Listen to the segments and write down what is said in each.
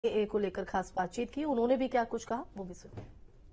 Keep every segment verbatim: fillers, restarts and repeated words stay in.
ए को लेकर खास बातचीत की। उन्होंने भी क्या कुछ कहा वो भी सुनिए।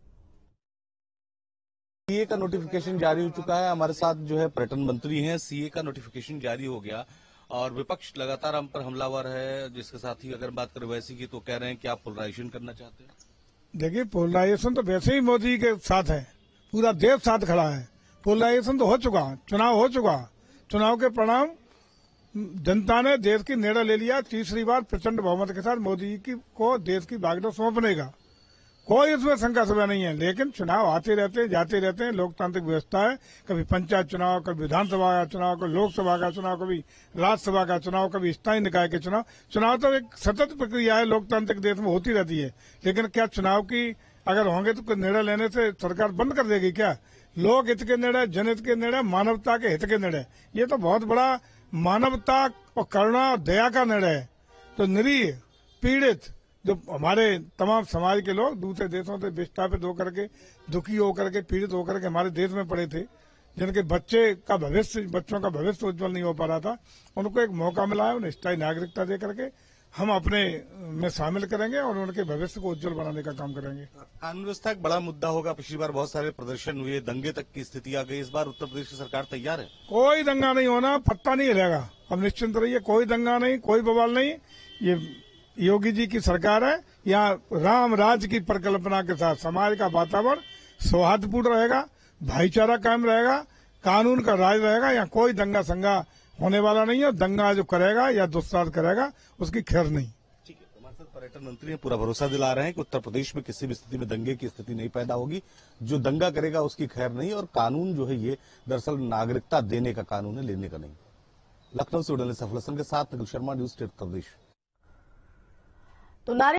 सीए का नोटिफिकेशन जारी हो चुका है। हमारे साथ जो है पर्यटन मंत्री हैं। सीए का नोटिफिकेशन जारी हो गया और विपक्ष लगातार हम पर हमलावर है, जिसके साथ ही अगर बात करें वैसी की तो कह रहे हैं कि आप पोलराइजेशन करना चाहते हैं। देखिए, पोलराइजेशन तो वैसे ही मोदी के साथ है, पूरा देश साथ खड़ा है। पोलराइजेशन तो हो चुका, चुनाव हो चुका, चुनाव के परिणाम जनता ने देश की निर्णय ले लिया। तीसरी बार प्रचंड बहुमत के साथ मोदी की को देश की बागडोर सौंपने का कोई इसमें शंका सभा नहीं है। लेकिन चुनाव आते रहते हैं, जाते रहते हैं, लोकतांत्रिक व्यवस्था है। कभी पंचायत चुनाव, कभी विधानसभा का चुनाव, कभी लोकसभा का चुनाव, कभी राज्यसभा का चुनाव, कभी स्थायी निकाय के चुनाव। चुनाव तो एक सतत प्रक्रिया है, लोकतांत्रिक देश में होती रहती है। लेकिन क्या चुनाव की अगर होंगे तो निर्णय लेने से सरकार बंद कर देगी क्या? लोक हित के निर्णय, जनहित के निर्णय, मानवता के हित के निर्णय, ये तो बहुत बड़ा मानवता और करुणा और दया का निर्णय है। तो निरीह पीड़ित जो हमारे तमाम समाज के लोग दूसरे देशों से विस्थापित होकर के, दुखी होकर के, पीड़ित होकर के हमारे देश में पड़े थे, जिनके बच्चे का भविष्य बच्चों का भविष्य उज्जवल नहीं हो पा रहा था, उनको एक मौका मिला है। उन्हें स्थायी नागरिकता दे करके हम अपने में शामिल करेंगे और उनके भविष्य को उज्जवल बनाने का काम करेंगे। कानून व्यवस्था एक बड़ा मुद्दा होगा। पिछली बार बहुत सारे प्रदर्शन हुए, दंगे तक की स्थिति आ गई। इस बार उत्तर प्रदेश की सरकार तैयार है? कोई दंगा नहीं होना, पत्ता नहीं हिलेगा। अब निश्चिंत रहिए, कोई दंगा नहीं, कोई बवाल नहीं। ये योगी जी की सरकार है। यहाँ राम राज्य की परिकल्पना के साथ समाज का वातावरण सौहार्दपूर्ण रहेगा, भाईचारा कायम रहेगा, कानून का राज रहेगा। यहाँ कोई दंगा संगा होने वाला नहीं है। दंगा जो करेगा या दुस्साहस करेगा उसकी खैर नहीं। ठीक है, हमारे साथ पर्यटन मंत्री पूरा भरोसा दिला रहे हैं कि उत्तर प्रदेश में किसी भी स्थिति में दंगे की स्थिति नहीं पैदा होगी। जो दंगा करेगा उसकी खैर नहीं। और कानून जो है ये दरअसल नागरिकता देने का कानून है, लेने का नहीं। लखनऊ से उड़ने सफल हसन के साथ निखिल शर्मा, न्यूज स्टेट उत्तर प्रदेश। तो नारे